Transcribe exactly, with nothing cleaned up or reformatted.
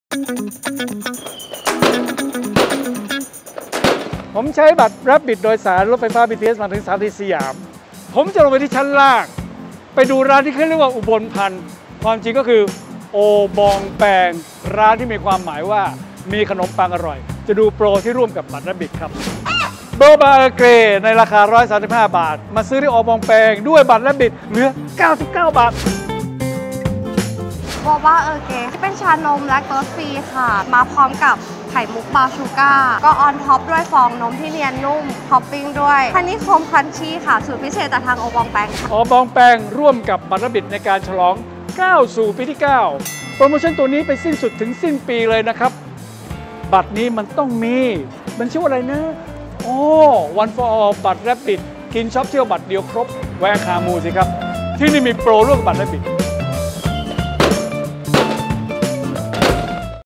ผมใช้บัตรรับบิดโดยสารรถไฟฟ้า บี ที เอส มาถึงสถานีสยามผมจะลงไปที่ชั้นล่างไปดูร้านที่เขาเรียกว่าอุบลพันธ์ความจริงก็คือโอบองแปงร้านที่มีความหมายว่ามีขนมปังอร่อยจะดูโปรที่ร่วมกับบัตรรับบิดครับโบบาเกรในราคาหนึ่งร้อยสามสิบห้าบาทมาซื้อที่โอบองแปงด้วยบัตรรับบิดเหลือเก้าสิบเก้าบาทโบบ้าเออเกที่เป็นชานมและโตสฟรีค่ะมาพร้อมกับไข่มุกบราวน์ชูการ์ก็ออนท็อปด้วยฟองนมที่เนียนนุ่มท็อปปิ้งด้วยฮันนี่โคมครันชี่ค่ะสูตรพิเศษจากทางโอบองแปงค่ะโอบองแปงร่วมกับบัตรรับบิดในการฉลองก้าวสู่ปีที่เก้าโปรโมชั่นตัวนี้ไปสิ้นสุดถึงสิ้นปีเลยนะครับบัตรนี้มันต้องมีมันชื่อว่าอะไรนะโอ้ One for All บัตรรับบิดกินช็อปเที่ยวบัตรเดียวครบแวะคามูสิครับที่นี่มีโปรร่วมกับบัตรรับบิด